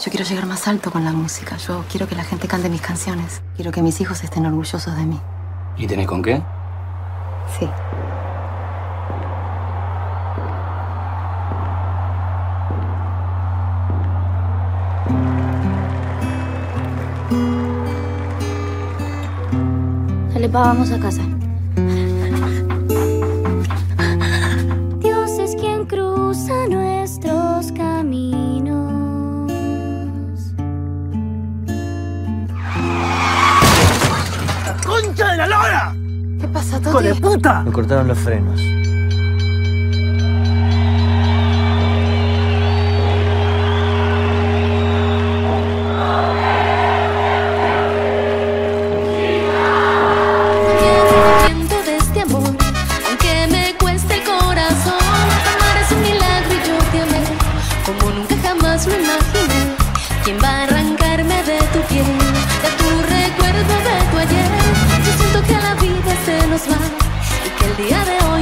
Yo quiero llegar más alto con la música. Yo quiero que la gente cante mis canciones. Quiero que mis hijos estén orgullosos de mí. ¿Y tenés con qué? Sí. Dale, pa, vamos a casa. Dios es quien cruza nuestros caminos. ¡La concha de la lora! ¿Qué pasa, Toti? ¡Hijo de puta! Me cortaron los frenos. Como nunca jamás lo imaginé. ¿Quién va a arrancarme de tu piel, de tu recuerdo de tu ayer? Yo siento que la vida se nos va y que el día de hoy